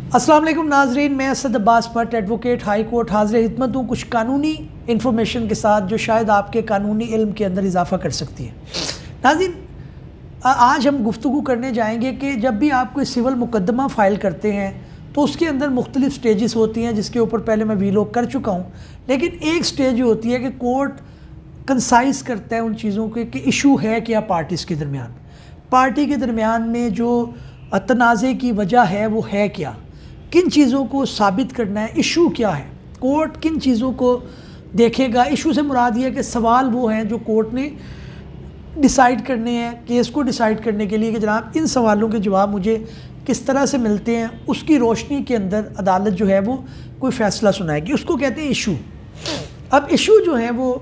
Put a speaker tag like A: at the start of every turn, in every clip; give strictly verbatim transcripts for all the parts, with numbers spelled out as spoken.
A: अस्सलाम वालेकुम नाजरीन, मैं Asad Abbas Bhatt advocate high court हाजिर खिदमत हूँ कुछ कानूनी इन्फॉर्मेशन के साथ जो शायद आपके कानूनी इल्म के अंदर इजाफ़ा कर सकती है। नाज़रीन, आज हम गुफ्तगू करने जाएंगे कि जब भी आप कोई सिविल मुकदमा फ़ाइल करते हैं तो उसके अंदर मुख्तलिफ़ स्टेजेस होती हैं, जिसके ऊपर पहले मैं वीलॉग कर चुका हूँ। लेकिन एक स्टेज होती है कि कोर्ट कंसाइज करता है उन चीज़ों के कि इशू है क्या पार्टीज़ के दरमियान, पार्टी के दरमियान में जो तनाज़े की वजह है वो है क्या, किन चीज़ों को साबित करना है, इशू क्या है, कोर्ट किन चीज़ों को देखेगा। इशू से मुराद ये है कि सवाल वो हैं जो कोर्ट ने डिसाइड करने हैं, केस को डिसाइड करने के लिए कि जनाब इन सवालों के जवाब मुझे किस तरह से मिलते हैं, उसकी रोशनी के अंदर अदालत जो है वो कोई फ़ैसला सुनाएगी, उसको कहते हैं इशू। अब इशू जो है वो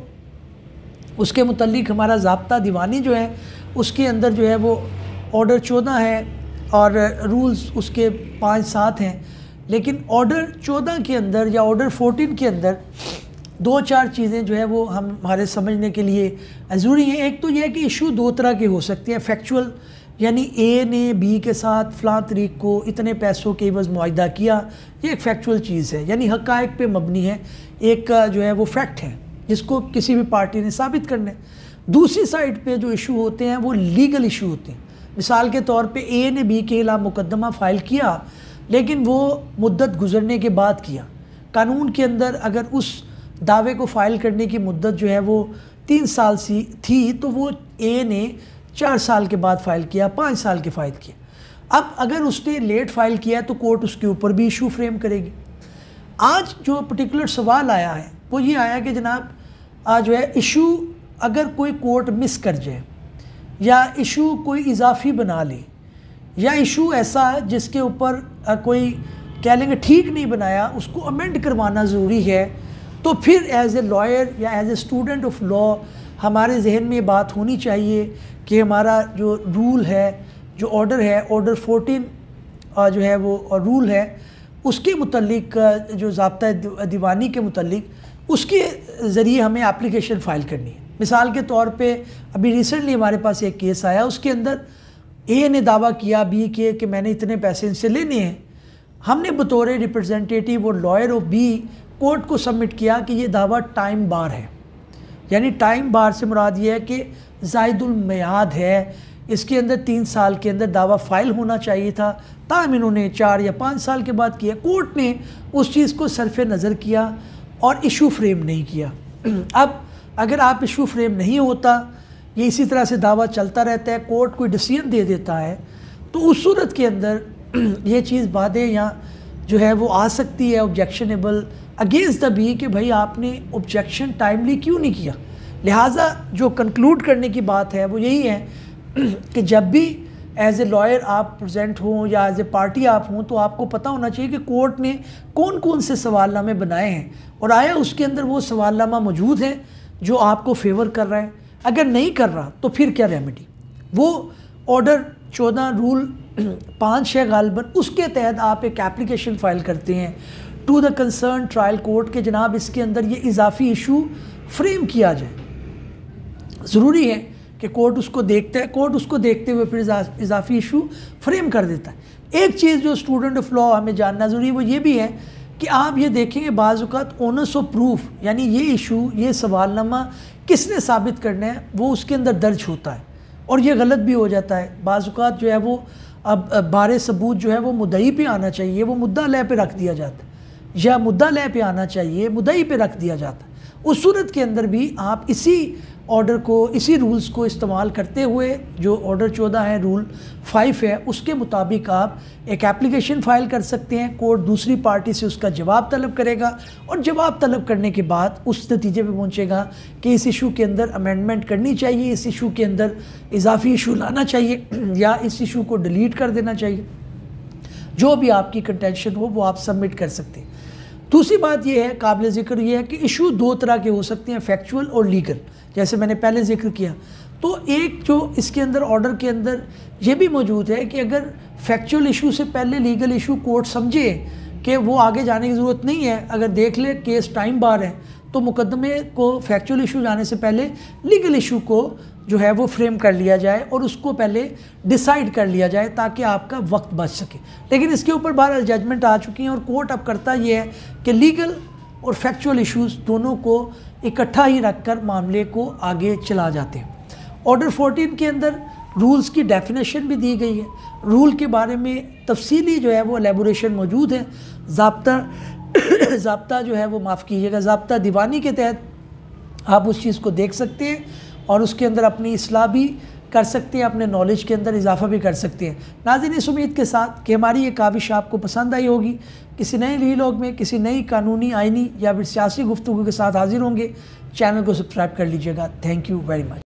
A: उसके मुतल्लिक हमारा ज़ाब्ता दीवानी जो है उसके अंदर जो है वो ऑर्डर चौदह है और रूल्स उसके पाँच सात हैं। लेकिन ऑर्डर चौदह के अंदर या ऑर्डर फोर्टीन के अंदर दो चार चीज़ें जो है वो हम हमारे समझने के लिए ज़रूरी हैं। एक तो यह है कि इशू दो तरह के हो सकते हैं, फैक्चुअल यानी ए ने बी के साथ फ़लाँ तरीक़ को इतने पैसों के एवज़ मुआहिदा किया, ये एक फैक्चुअल चीज़ है, यानी हक़ाइक़ पे मबनी है, एक जो है वो फैक्ट है जिसको किसी भी पार्टी ने साबित करना है। दूसरी साइड पे जो इशू होते हैं वो लीगल इशू होते हैं। मिसाल के तौर पे ए ने बी के खिलाफ मुकदमा फ़ाइल किया लेकिन वो मुद्दत गुजरने के बाद किया। कानून के अंदर अगर उस दावे को फ़ाइल करने की मुद्दत जो है वो तीन साल सी थी तो वो ए ने चार साल के बाद फ़ाइल किया, पाँच साल के फ़ाइल किया। अब अगर उसने लेट फ़ाइल किया तो कोर्ट उसके ऊपर भी इशू फ्रेम करेगी। आज जो पर्टिकुलर सवाल आया है वो ये आया कि जनाब आज जो है इशू अगर कोई कोर्ट मिस कर जाए या इशू कोई इजाफी बना ले या इशू ऐसा है जिसके ऊपर कोई कह लेंगे ठीक नहीं बनाया, उसको अमेंड करवाना ज़रूरी है, तो फिर एज ए लॉयर या as a student of law हमारे जहन में ये बात होनी चाहिए कि हमारा जो रूल है, जो ऑर्डर है, ऑर्डर फोर्टीन जो है वो रूल है, उसके मुतल्लिक जो ज़ाब्ता दीवानी के मुतल्लिक उसके ज़रिए हमें एप्लीकेशन फ़ाइल करनी है। मिसाल के तौर पे अभी रिसेंटली हमारे पास एक केस आया, उसके अंदर ए ने दावा किया बी के कि मैंने इतने पैसे इनसे लेने हैं। हमने बतौर रिप्रेजेंटेटिव और लॉयर ऑफ बी कोर्ट को सबमिट किया कि ये दावा टाइम बार है, यानी टाइम बार से मुराद ये है कि ज़ायदुल मियाद है, इसके अंदर तीन साल के अंदर दावा फ़ाइल होना चाहिए था, ताहम इन्होंने चार या पाँच साल के बाद किया। कोर्ट ने उस चीज़ को सरफ़े नज़र किया और इशू फ्रेम नहीं किया। अब अगर आप इशू फ्रेम नहीं होता, ये इसी तरह से दावा चलता रहता है, कोर्ट कोई डिसीजन दे देता है, तो उस सूरत के अंदर ये चीज़ बातें यहाँ जो है वो आ सकती है ऑब्जेक्शनेबल अगेंस्ट द बी कि भाई आपने ऑब्जेक्शन टाइमली क्यों नहीं किया। लिहाजा जो कंक्लूड करने की बात है वो यही है कि जब भी एज ए लॉयर आप प्रेजेंट हों या एज ए पार्टी आप हों तो आपको पता होना चाहिए कि कोर्ट ने कौन कौन से सवालनामे बनाए हैं और आया उसके अंदर वो सवालनामा मौजूद है जो आपको फेवर कर रहा है। अगर नहीं कर रहा तो फिर क्या रेमेडी, वो ऑर्डर चौदह रूल पाँच है गालिबन, उसके तहत आप एक एप्लीकेशन फ़ाइल करते हैं to the concern trial court के जनाब इसके अंदर ये इजाफी इशू फ्रेम किया जाए। ज़रूरी है कि कोर्ट उसको देखता है, कोर्ट उसको देखते हुए फिर इजाफी इशू फ्रेम कर देता है। एक चीज़ जो स्टूडेंट ऑफ लॉ हमें जानना ज़रूरी है वो ये भी है कि आप ये देखेंगे बाज़ औक़ात ओनर्स ऑफ प्रूफ, यानी ये इशू, ये सवालनामा किसने साबित करना है वो उसके अंदर दर्ज होता है और ये गलत भी हो जाता है। बाज़ औक़ात जो है वो अब बारे सबूत जो है वो मुद्दई पे आना चाहिए, वो मुद्दा लय पे रख दिया जाता है, या मुद्दा लय पे आना चाहिए, मुद्दई पे रख दिया जाता है। उस सूरत के अंदर भी आप इसी ऑर्डर को, इसी रूल्स को इस्तेमाल करते हुए, जो ऑर्डर चौदह है, रूल फाइव है, उसके मुताबिक आप एक एप्लीकेशन फ़ाइल कर सकते हैं। कोर्ट दूसरी पार्टी से उसका जवाब तलब करेगा और जवाब तलब करने के बाद उस नतीजे पे पहुंचेगा कि इस इशू के अंदर अमेंडमेंट करनी चाहिए, इस इशू के अंदर इजाफी इशू लाना चाहिए या इस इशू को डिलीट कर देना चाहिए। जो भी आपकी कंटेंशन हो वो आप सबमिट कर सकते हैं। दूसरी बात यह है, काबिल ज़िक्र ये है कि इशू दो तरह के हो सकते हैं, फैक्चुअल और लीगल, जैसे मैंने पहले जिक्र किया। तो एक जो इसके अंदर ऑर्डर के अंदर ये भी मौजूद है कि अगर फैक्चुअल इशू से पहले लीगल इशू कोर्ट समझे कि वो आगे जाने की ज़रूरत नहीं है, अगर देख ले केस टाइम बार है, तो मुकदमे को फैक्चुअल इशू जाने से पहले लीगल इशू को जो है वो फ्रेम कर लिया जाए और उसको पहले डिसाइड कर लिया जाए ताकि आपका वक्त बच सके। लेकिन इसके ऊपर बहरहाल जजमेंट आ चुकी हैं और कोर्ट अब करता ये है कि लीगल और फैक्चुअल इश्यूज़ दोनों को इकट्ठा ही रखकर मामले को आगे चला जाते हैं। ऑर्डर फोर्टीन के अंदर रूल्स की डेफिनेशन भी दी गई है, रूल के बारे में तफसीली जो है वो एलेबोरेशन मौजूद है। ज़ाब्ता ज़ाब्ता जो है वो माफ़ कीजिएगा ज़ाब्ता दीवानी के तहत आप उस चीज़ को देख सकते हैं और उसके अंदर अपनी इस्लाह भी कर सकते हैं, अपने नॉलेज के अंदर इजाफा भी कर सकते हैं। नाज़रीन, इस उम्मीद के साथ कि हमारी ये काविश आपको पसंद आई होगी, किसी नए वीलॉग में किसी नई कानूनी, आइनी या फिर सियासी गुफ्तगू के साथ हाजिर होंगे। चैनल को सब्सक्राइब कर लीजिएगा। Thank you very much.